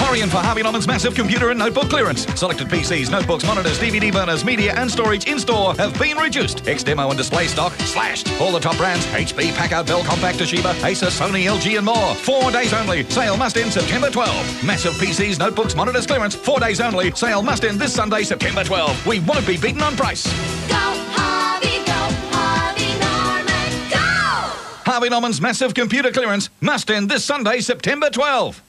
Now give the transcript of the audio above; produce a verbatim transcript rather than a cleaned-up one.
Hurry in for Harvey Norman's massive computer and notebook clearance. Selected P Cs, notebooks, monitors, D V D burners, media and storage in-store have been reduced. Ex-demo and display stock slashed. All the top brands, H P, Packard, Bell, Compaq, Toshiba, Acer, Sony, L G and more. Four days only. Sale must end September twelfth. Massive P Cs, notebooks, monitors clearance. Four days only. Sale must end this Sunday, September twelfth. We won't be beaten on price. Go, Harvey, go, Harvey Norman, go! Harvey Norman's massive computer clearance must end this Sunday, September twelfth.